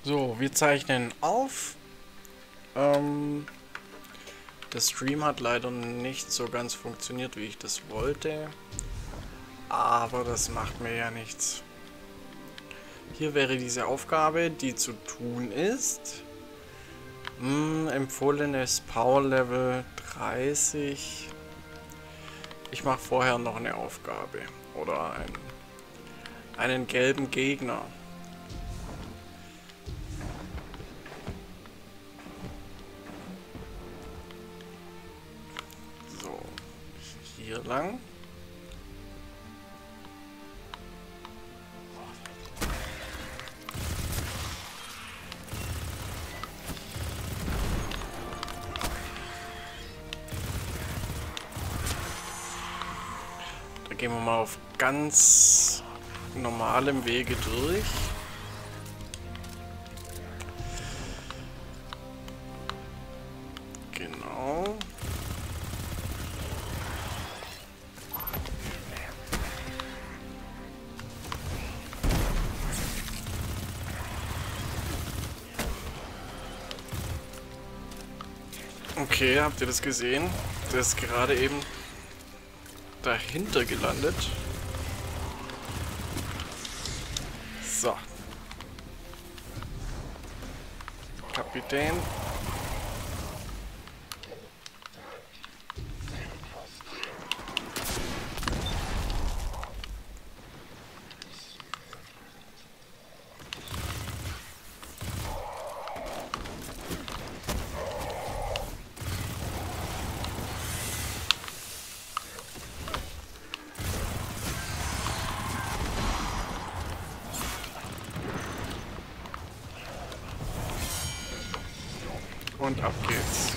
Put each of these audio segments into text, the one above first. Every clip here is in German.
So, wir zeichnen auf. Der Stream hat leider nicht so ganz funktioniert, wie ich das wollte. Aber das macht mir ja nichts. Hier wäre diese Aufgabe, die zu tun ist. Empfohlenes Power Level 30. Ich mache vorher noch eine Aufgabe. Oder einen gelben Gegner. So, hier lang. Da gehen wir mal auf ganz normalem Wege durch. Genau. Okay, habt ihr das gesehen? Der ist gerade eben dahinter gelandet. So. Kapitän. Und ab geht's.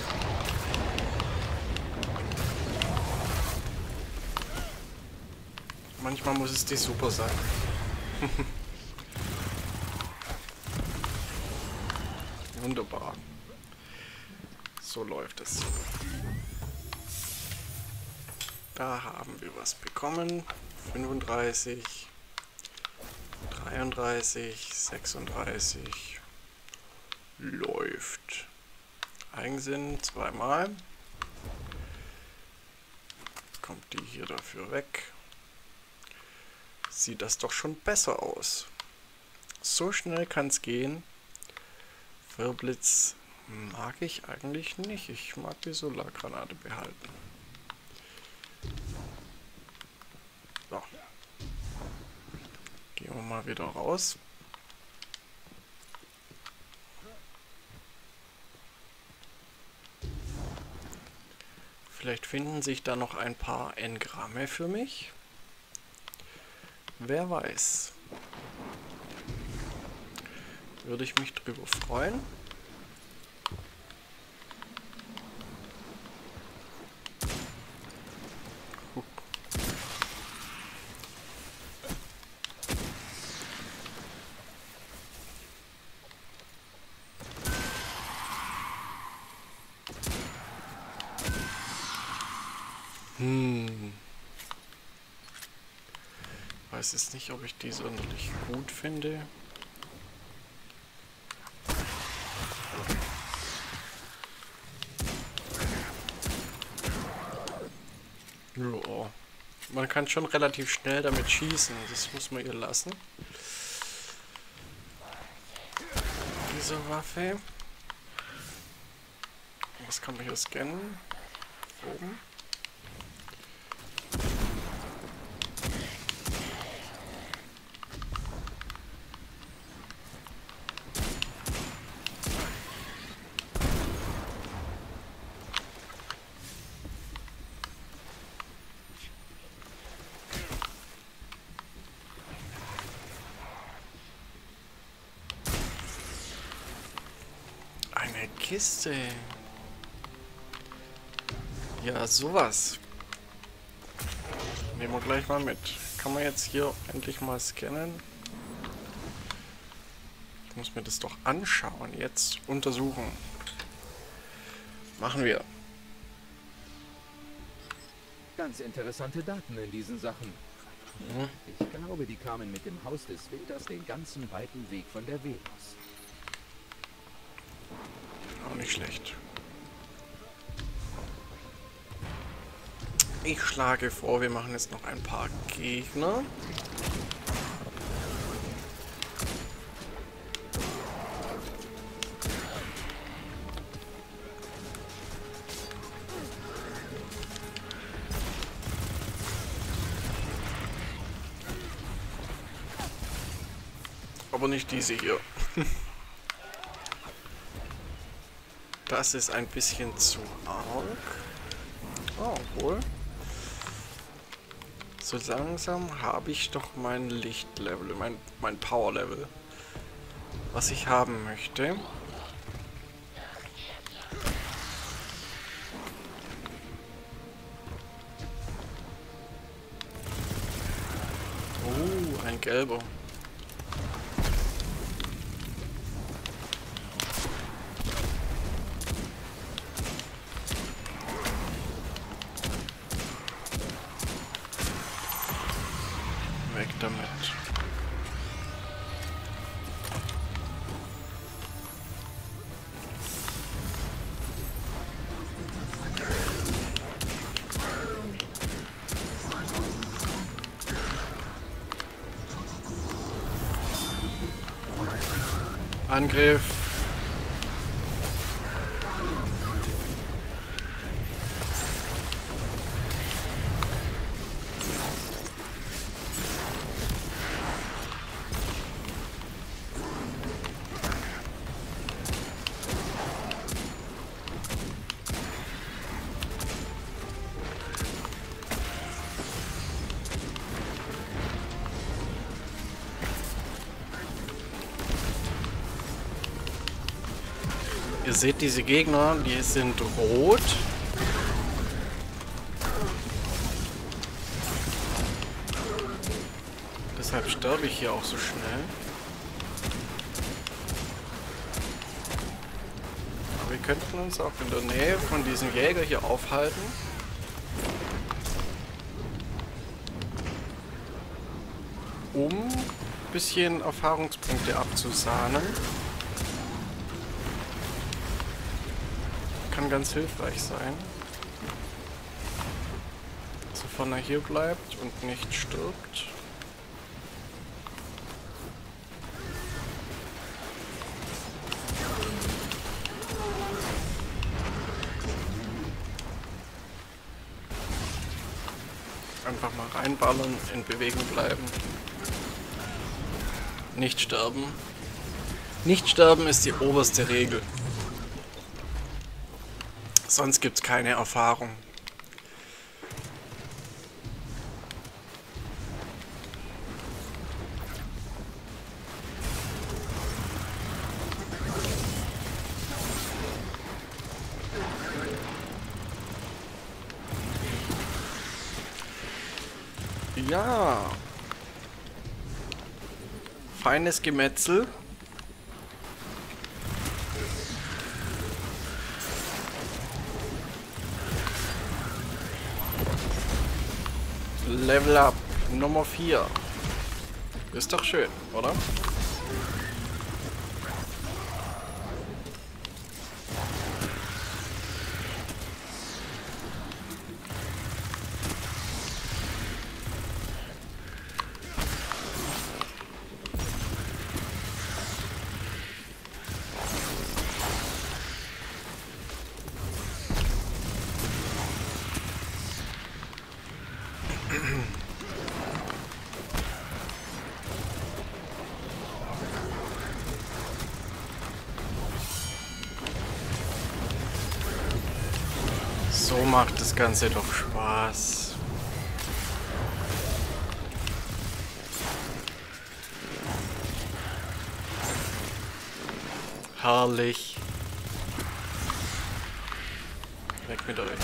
Manchmal muss es die Super sein. Wunderbar. So läuft es. Da haben wir was bekommen. 35, 33, 36. Läuft. Eigensinn zweimal. Kommt die hier dafür weg. Sieht das doch schon besser aus. So schnell kann es gehen. Wirbelblitz mag ich eigentlich nicht. Ich mag die Solargranate behalten. So. Gehen wir mal wieder raus. Vielleicht finden sich da noch ein paar Engramme für mich. Wer weiß. Würde ich mich drüber freuen. Weiß jetzt nicht, ob ich die sonderlich gut finde. Ja, man kann schon relativ schnell damit schießen, das muss man ihr lassen. Diese Waffe. Was kann man hier scannen? Oben. Eine Kiste. Ja, sowas. Nehmen wir gleich mal mit. Kann man jetzt hier endlich mal scannen? Ich muss mir das doch anschauen. Jetzt untersuchen. Machen wir. Ganz interessante Daten in diesen Sachen. Ich glaube, die kamen mit dem Haus des Winters den ganzen weiten Weg von der Venus. Auch nicht schlecht. Ich schlage vor, wir machen jetzt noch ein paar Gegner. Aber nicht diese hier. Das ist ein bisschen zu arg. Oh, wohl. So langsam habe ich doch mein Lichtlevel, mein Powerlevel, was ich haben möchte. Ein gelber. Weg damit. Angriff. Ihr seht diese Gegner, die sind rot. Deshalb sterbe ich hier auch so schnell. Aber wir könnten uns auch in der Nähe von diesem Jäger hier aufhalten. Um ein bisschen Erfahrungspunkte abzusahnen. Kann ganz hilfreich sein. Sofern er hier bleibt und nicht stirbt. Einfach mal reinballern, in Bewegung bleiben. Nicht sterben. Nicht sterben ist die oberste Regel. Sonst gibt es keine Erfahrung. Ja. Feines Gemetzel. Level Up Nummer 4. Ist doch schön, oder? So macht das Ganze doch Spaß. Herrlich. Weg mit euch.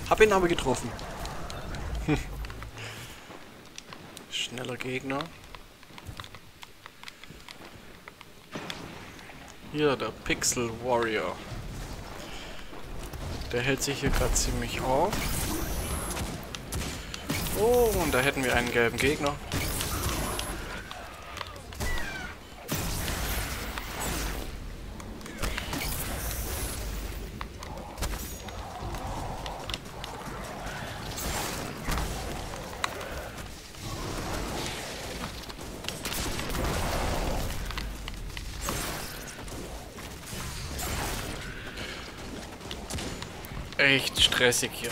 Hab ihn aber getroffen. Schneller Gegner. Hier, der Pixel Warrior. Der hält sich hier gerade ziemlich auf. Oh, und da hätten wir einen gelben Gegner. Echt stressig hier.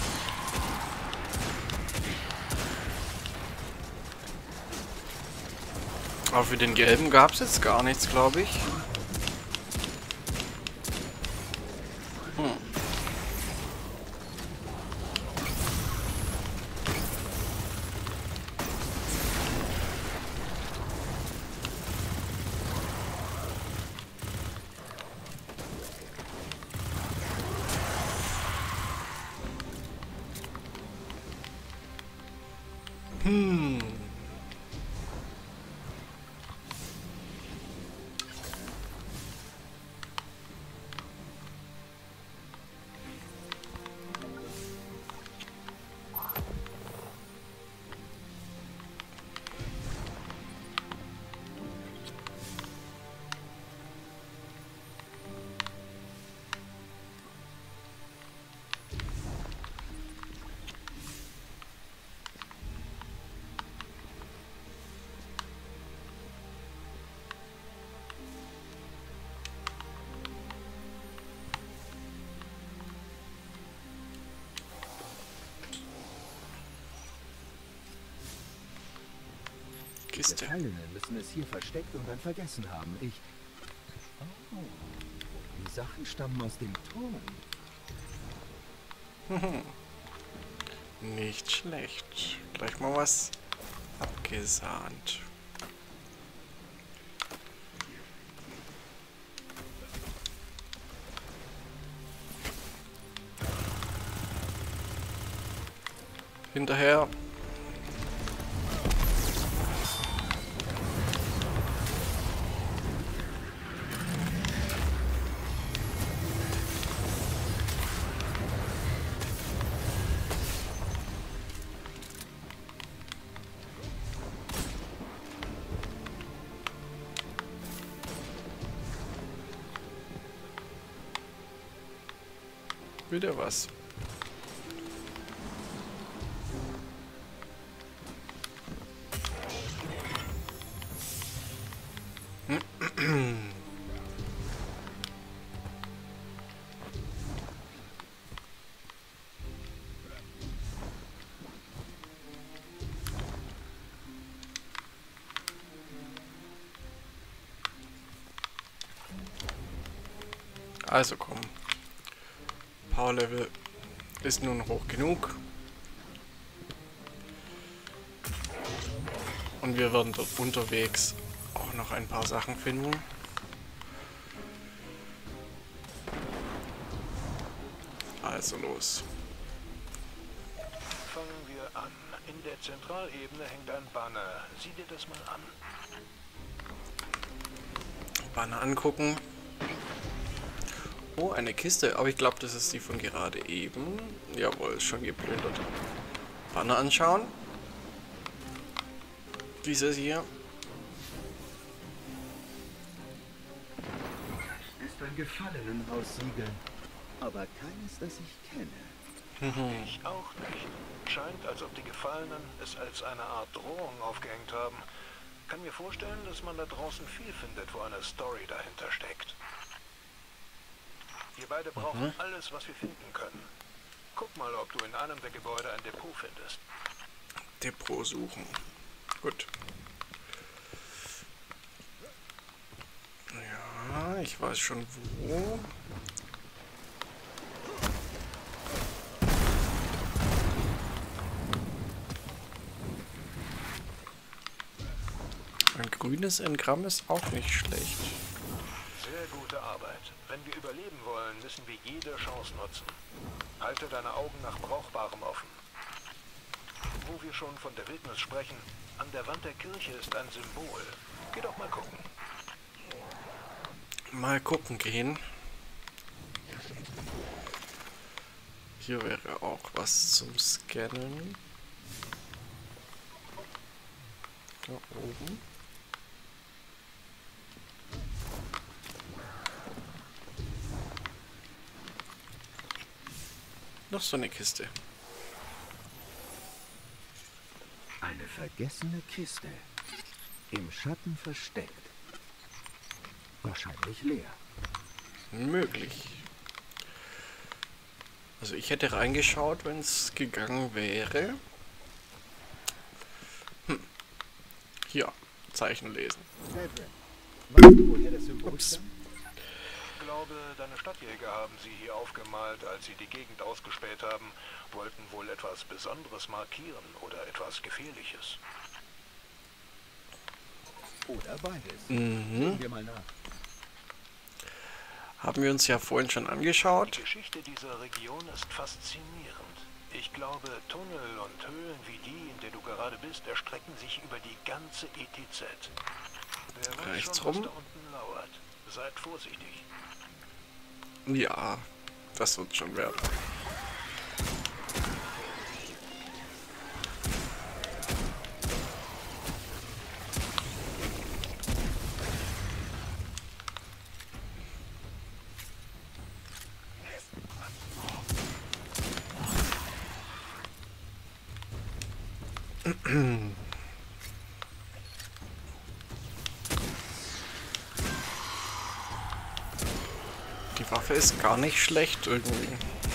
Aber für den gelben gab es jetzt gar nichts, glaube ich. Die Gefallenen müssen es hier versteckt und dann vergessen haben. Oh, die Sachen stammen aus dem Turm. Nicht schlecht. Gleich mal was abgesahnt. Hinterher. Wieder was. Also komm. Power Level ist nun hoch genug. Und wir werden dort unterwegs auch noch ein paar Sachen finden. Also los. Fangen wir an. In der Zentralebene hängt ein Banner. Sieh dir das mal an. Banner angucken. Oh, eine Kiste. Aber ich glaube, das ist die von gerade eben. Jawohl, ist schon geplündert. Banner anschauen. Dieses hier. Ist ein Gefallenenhaussiegel, aber keines, das ich kenne. Ich auch nicht. Scheint, als ob die Gefallenen es als eine Art Drohung aufgehängt haben. Kann mir vorstellen, dass man da draußen viel findet, wo eine Story dahinter steckt. Wir beide brauchen alles, was wir finden können. Guck mal, ob du in einem der Gebäude ein Depot findest. Depot suchen. Gut. Ja, ich weiß schon wo. Ein grünes Engramm ist auch nicht schlecht. Sehr gute Arbeit. Wenn wir überleben wollen, müssen wir jede Chance nutzen. Halte deine Augen nach Brauchbarem offen. Wo wir schon von der Wildnis sprechen, an der Wand der Kirche ist ein Symbol. Geh doch mal gucken. Mal gucken gehen. Hier wäre auch was zum Scannen. Da oben. Noch so eine Kiste. Eine vergessene Kiste. Im Schatten versteckt. Wahrscheinlich leer. Möglich. Also ich hätte reingeschaut, wenn es gegangen wäre. Hier, Zeichen lesen. Weißt du, woher das Symbol Ups. stammt? Ich glaube, deine Stadtjäger haben sie hier aufgemalt, als sie die Gegend ausgespäht haben, wollten wohl etwas Besonderes markieren oder etwas Gefährliches. Oder beides. Mhm. Sehen wir mal nach. Haben wir uns ja vorhin schon Die angeschaut. Geschichte dieser Region ist faszinierend. Ich glaube, Tunnel und Höhlen wie die, in der du gerade bist, erstrecken sich über die ganze ETZ. Wer weiß Rechts schon, was rum. da unten lauert. Seid vorsichtig. Ja, das wird schon werden. Die Waffe ist gar nicht schlecht irgendwie.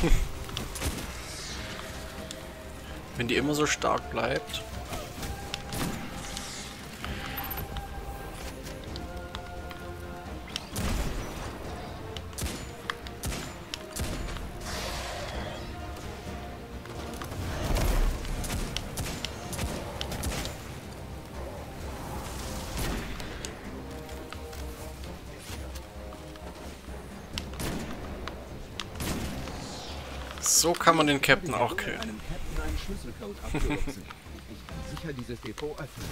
Wenn die immer so stark bleibt. So kann man den Captain auch killen. Einem Captain einen Schlüsselcode abzunutzen. Ich kann sicher dieses Depot öffnen.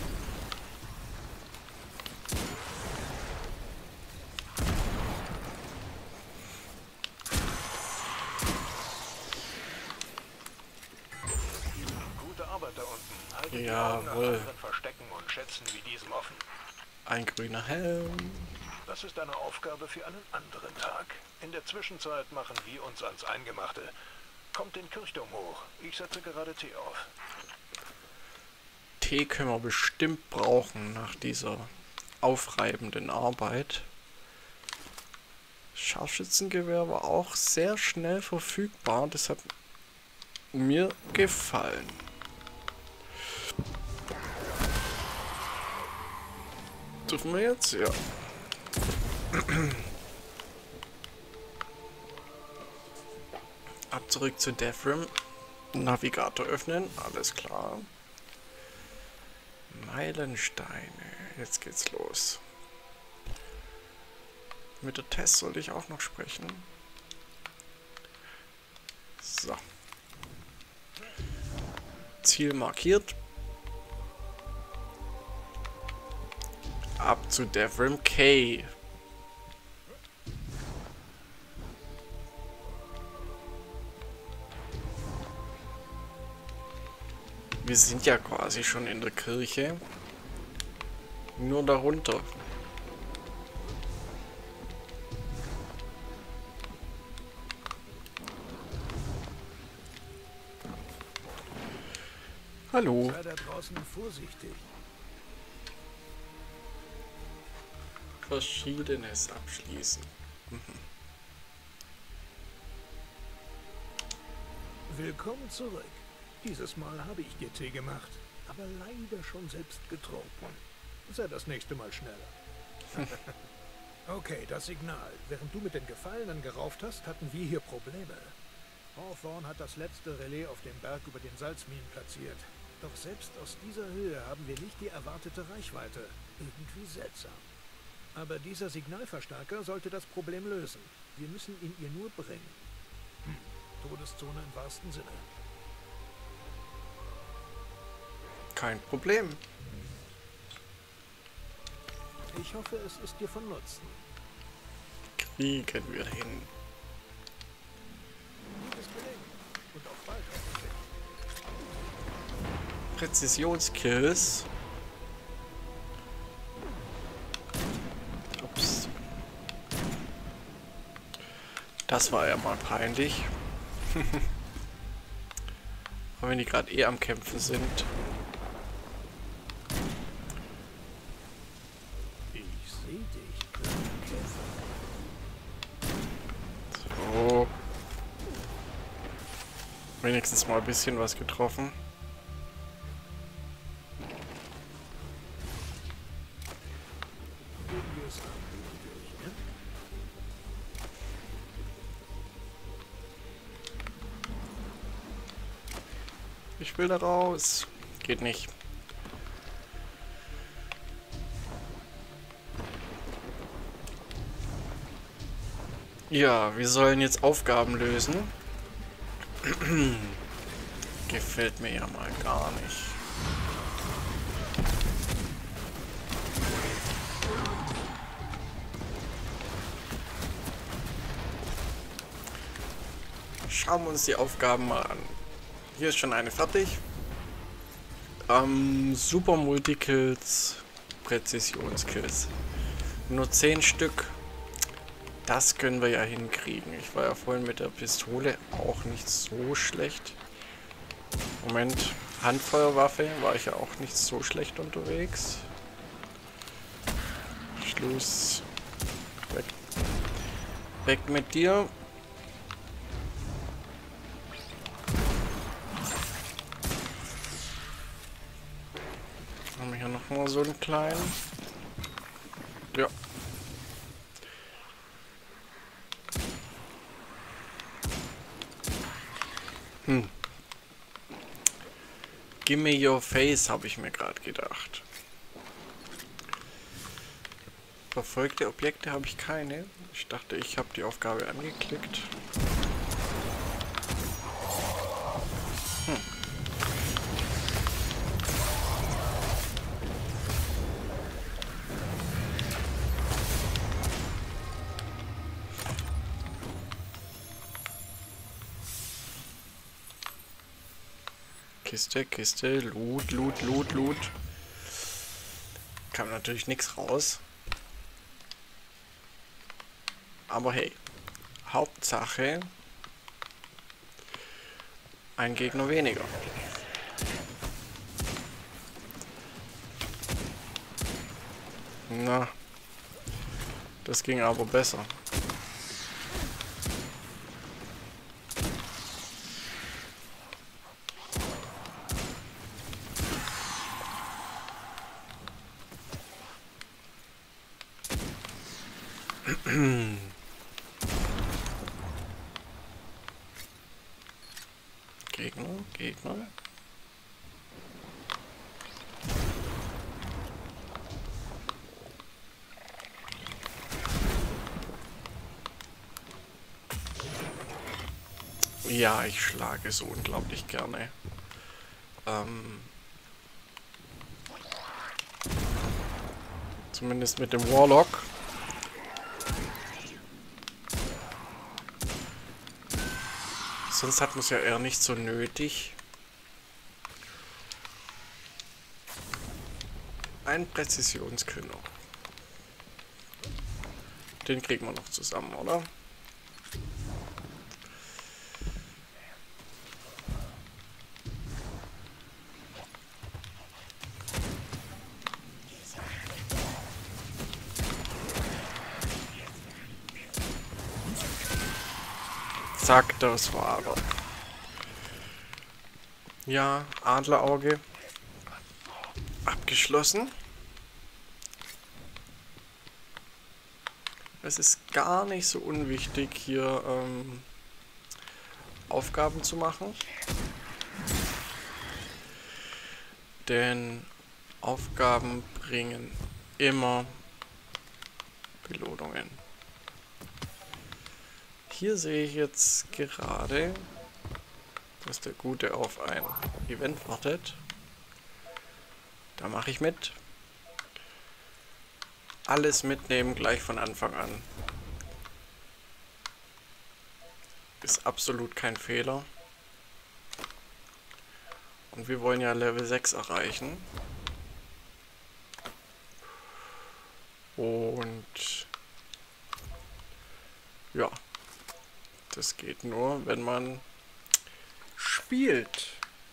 Gute Arbeit da unten. Haltet die Jawohl. Augen nach anderen Verstecken und Schätzen wie diesem offen. Ein grüner Helm. Das ist eine Aufgabe für einen anderen Tag. In der Zwischenzeit machen wir uns ans Eingemachte. Kommt den Kirchturm hoch. Ich setze gerade Tee auf. Tee können wir bestimmt brauchen nach dieser aufreibenden Arbeit. Scharfschützengewehr war auch sehr schnell verfügbar. Das hat mir gefallen. Dürfen wir jetzt? Ja. Ab zurück zu Devrim. Navigator öffnen. Alles klar. Meilensteine. Jetzt geht's los. Mit der Tess sollte ich auch noch sprechen. So. Ziel markiert. Ab zu Devrim K. Wir sind ja quasi schon in der Kirche. Nur darunter. Hallo. Sei da draußen vorsichtig. Verschiedenes abschließen. Willkommen zurück. Dieses Mal habe ich dir Tee gemacht, aber leider schon selbst getrunken. Sei das nächste Mal schneller. Okay, das Signal. Während du mit den Gefallenen gerauft hast, hatten wir hier Probleme. Hawthorne hat das letzte Relais auf dem Berg über den Salzminen platziert. Doch selbst aus dieser Höhe haben wir nicht die erwartete Reichweite. Irgendwie seltsam. Aber dieser Signalverstärker sollte das Problem lösen. Wir müssen ihn ihr nur bringen. Todeszone im wahrsten Sinne. Kein Problem. Ich hoffe, es ist dir von Nutzen. Kriegen wir hin. Gutes Gelingen. Und auf bald hoffentlich. Präzisionskills. Ups. Das war ja mal peinlich. Aber wenn die gerade eh am Kämpfen sind. Ich sehe dich. So. Wenigstens mal ein bisschen was getroffen. Geben wir es an, Jugendliche. Ich will da raus. Geht nicht. Ja, wir sollen jetzt Aufgaben lösen. Gefällt mir ja mal gar nicht. Schauen wir uns die Aufgaben mal an. Hier ist schon eine fertig. Super Multikills, Präzisionskills. Nur 10 Stück. Das können wir ja hinkriegen. Ich war ja vorhin mit der Pistole auch nicht so schlecht. Moment, Handfeuerwaffe war ich ja auch nicht so schlecht unterwegs. Schluss. Weg. Weg mit dir. Haben wir hier noch mal so einen kleinen. Ja. Gimme your face, habe ich mir gerade gedacht. Verfolgte Objekte habe ich keine. Ich dachte, ich habe die Aufgabe angeklickt. Kiste, Kiste, Loot, Loot, Loot, Loot. Kam natürlich nichts raus. Aber hey, Hauptsache ein Gegner weniger. Na, das ging aber besser. Gegner. Ja, ich schlage so unglaublich gerne. Zumindest mit dem Warlock. Sonst hat man es ja eher nicht so nötig. Ein Präzisionskill noch. Den kriegen wir noch zusammen, oder? Zack, das war er. Ja, Adlerauge. Abgeschlossen. Es ist gar nicht so unwichtig, hier Aufgaben zu machen. Denn Aufgaben bringen immer Belohnungen. hier sehe ich jetzt gerade, dass der Gute auf ein Event wartet. Da mache ich mit. Alles mitnehmen gleich von Anfang an. Ist absolut kein Fehler. Und wir wollen ja Level 6 erreichen. Und ja, das geht nur, wenn man spielt.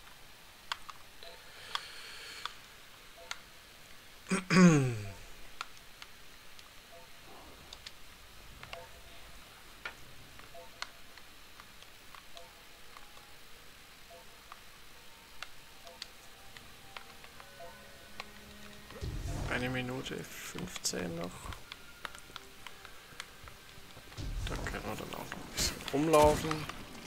Eine Minute 15 noch. Da können wir dann auch noch ein bisschen rumlaufen.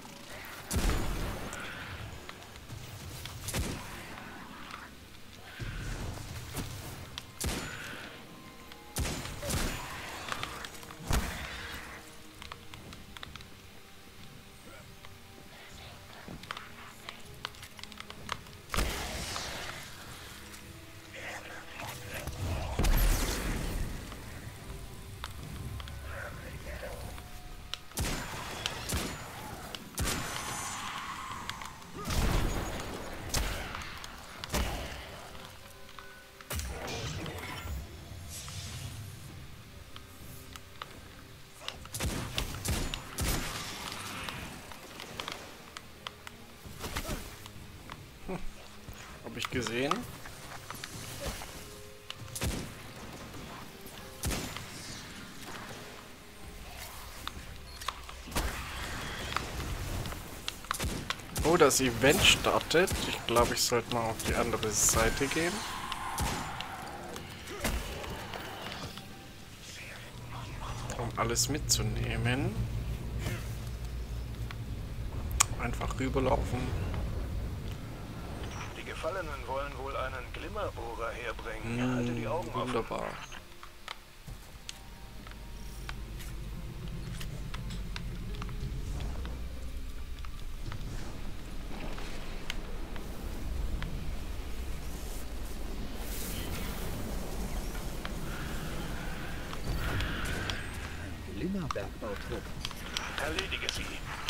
Habe ich gesehen. Oh, das Event startet. Ich glaube, ich sollte mal auf die andere Seite gehen. Um alles mitzunehmen. Einfach rüberlaufen. Die Gefallenen wollen wohl einen Glimmerbohrer herbringen. Halte die Augen offen. Wunderbar. Glimmerbergbautrupp. Erledige sie.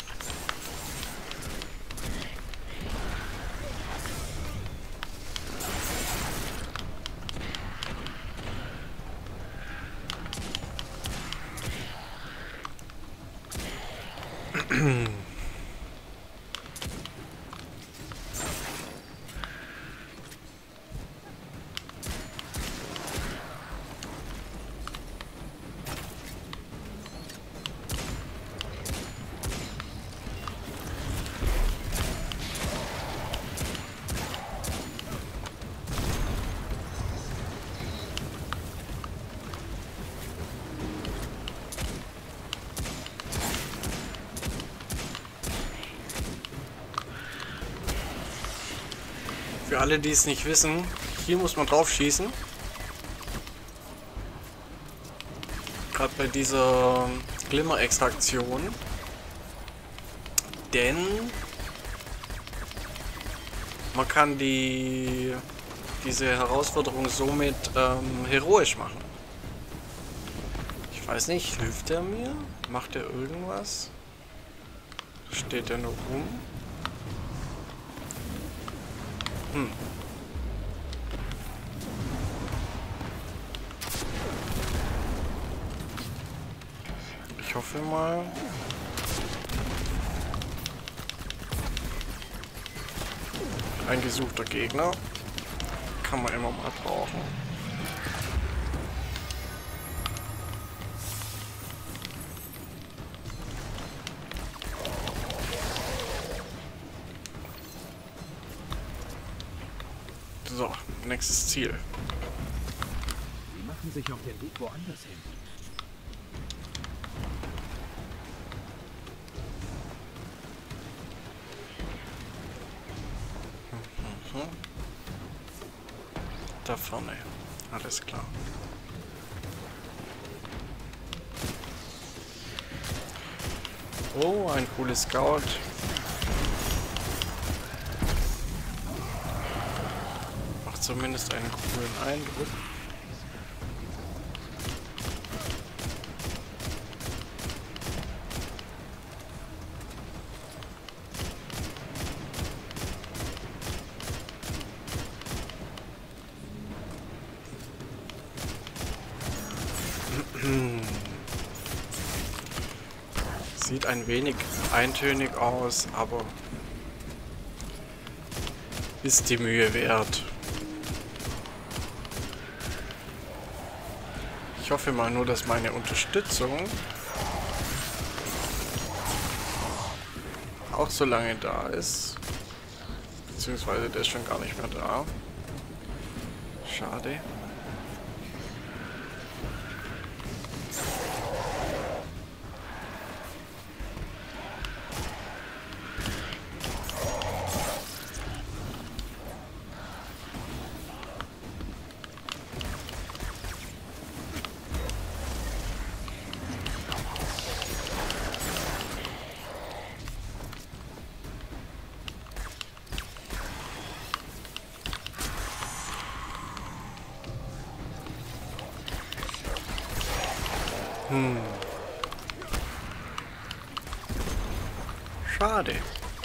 Für alle, die es nicht wissen, hier muss man drauf schießen. Gerade bei dieser Glimmer-Extraktion. Denn man kann diese Herausforderung somit heroisch machen. Ich weiß nicht, hilft er mir? Macht er irgendwas? Steht er nur rum? Ich hoffe mal. Ein gesuchter Gegner. Kann man immer mal brauchen. So, nächstes Ziel. Sie machen sich auf den Weg woanders hin. Da vorne. Alles klar. Oh, ein cooles Scout. Macht zumindest einen coolen Eindruck. Sieht ein wenig eintönig aus, aber ist die Mühe wert. Ich hoffe mal nur, dass meine Unterstützung auch so lange da ist. Beziehungsweise der ist schon gar nicht mehr da. Schade. Schade.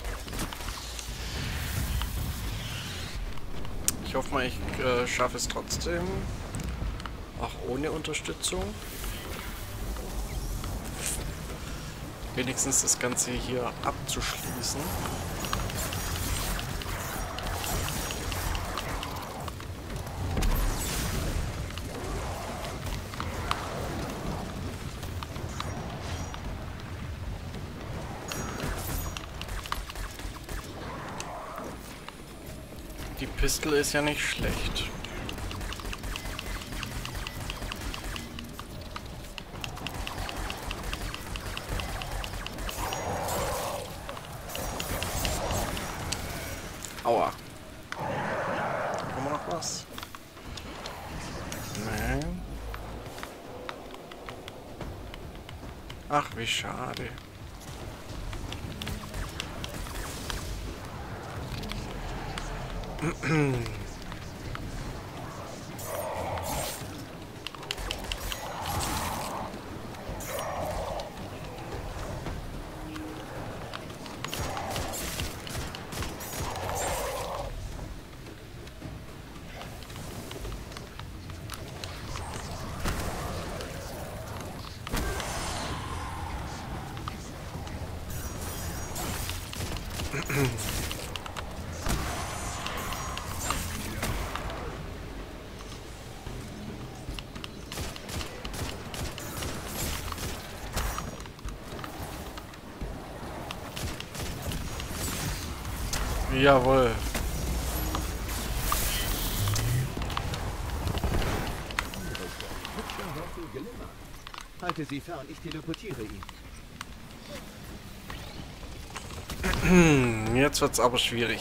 Ich hoffe mal, ich schaffe es trotzdem. Auch ohne Unterstützung. Wenigstens das Ganze hier abzuschließen. Die Pistole ist ja nicht schlecht. Aua. Haben wir noch was? Nein. Ach, wie schade. Jawohl. Halte sie fern, ich teleportiere ihn. Jetzt wird's aber schwierig.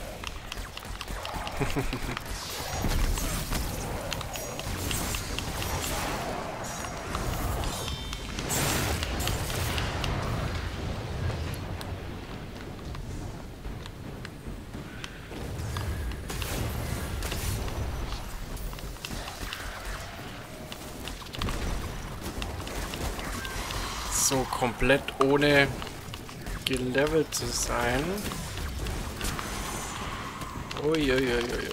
So komplett ohne gelevelt zu sein. Uiuiuiui.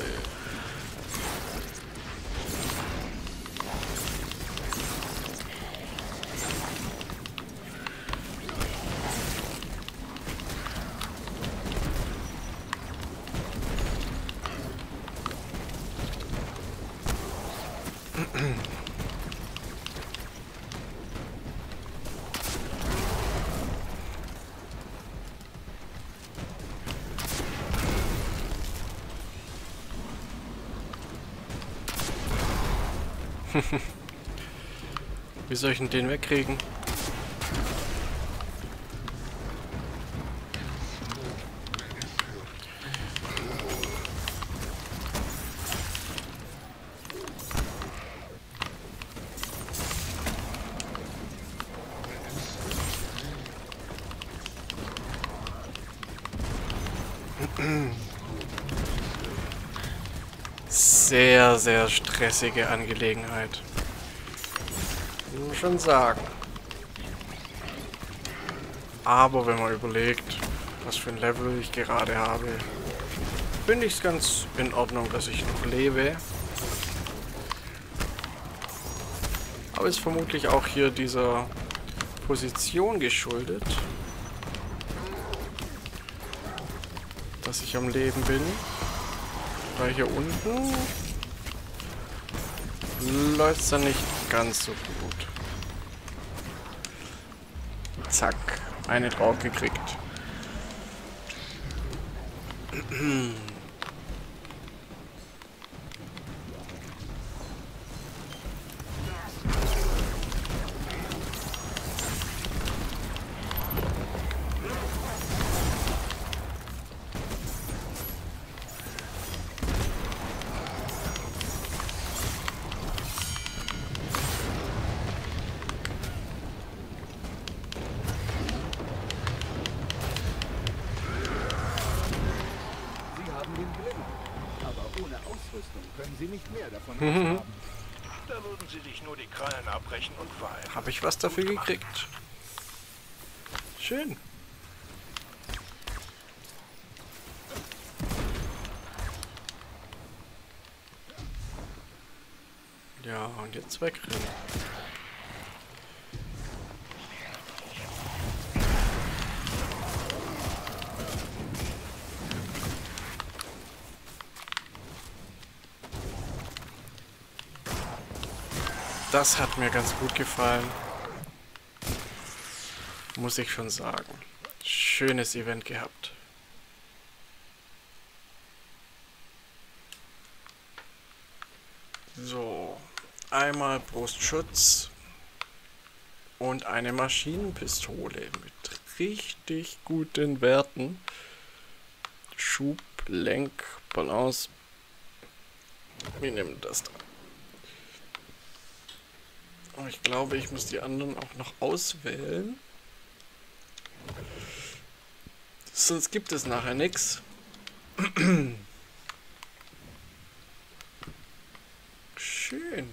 Wie soll ich denn den wegkriegen? Sehr, sehr stressige Angelegenheit. Muss man schon sagen. Aber wenn man überlegt, was für ein Level ich gerade habe, finde ich es ganz in Ordnung, dass ich noch lebe. Aber ist vermutlich auch hier dieser Position geschuldet, dass ich am Leben bin. Weil hier unten läuft es dann nicht ganz so gut. Zack, eine drauf gekriegt. Können Sie nicht mehr davon haben. Da würden sie sich nur die Krallen abbrechen und weinen. Habe ich was dafür gekriegt? Schön. Ja, und jetzt wegrennen. Das hat mir ganz gut gefallen. Muss ich schon sagen. Schönes Event gehabt. So. Einmal Brustschutz. Und eine Maschinenpistole mit richtig guten Werten. Schub, Lenk, Balance. Wir nehmen das da. Ich glaube, ich muss die anderen auch noch auswählen. Sonst gibt es nachher nichts. Schön.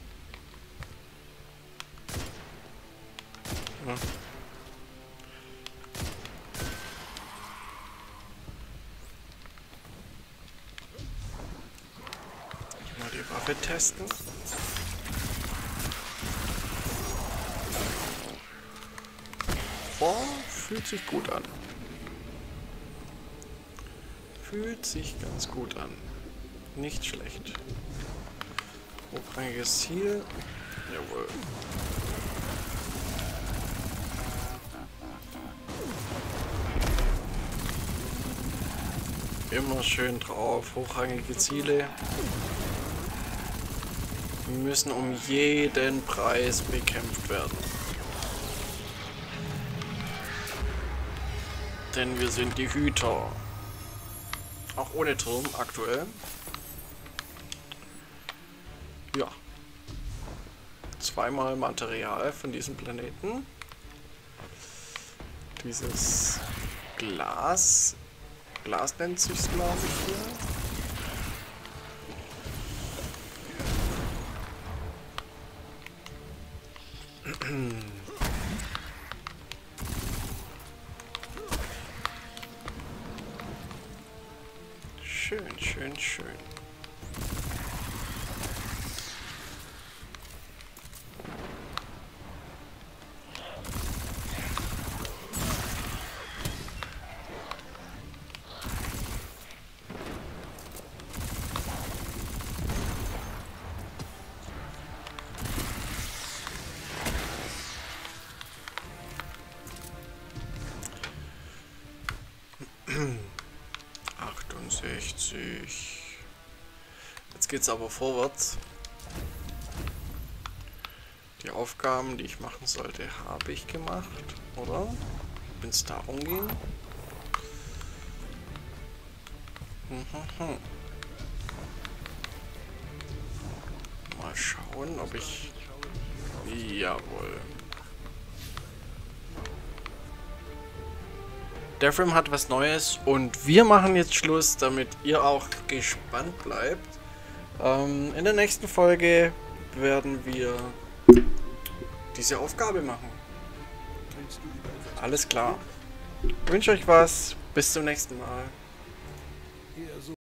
Ja. Mal die Waffe testen. Oh, fühlt sich gut an. Fühlt sich ganz gut an. Nicht schlecht. Hochrangiges Ziel. Jawohl. Immer schön drauf. Hochrangige Ziele müssen um jeden Preis bekämpft werden. Denn wir sind die Hüter. Auch ohne Turm aktuell. Ja. Zweimal Material von diesem Planeten. Dieses Glas. Glas nennt sich's, glaube ich, hier. Schön, schön, schön. Jetzt geht's aber vorwärts. Die Aufgaben, die ich machen sollte, habe ich gemacht, oder? Wenn es darum ging. Mal schauen, ob ich... Jawohl. Der Film hat was Neues und wir machen jetzt Schluss, damit ihr auch gespannt bleibt. In der nächsten Folge werden wir diese Aufgabe machen. Alles klar. Ich wünsche euch was. Bis zum nächsten Mal.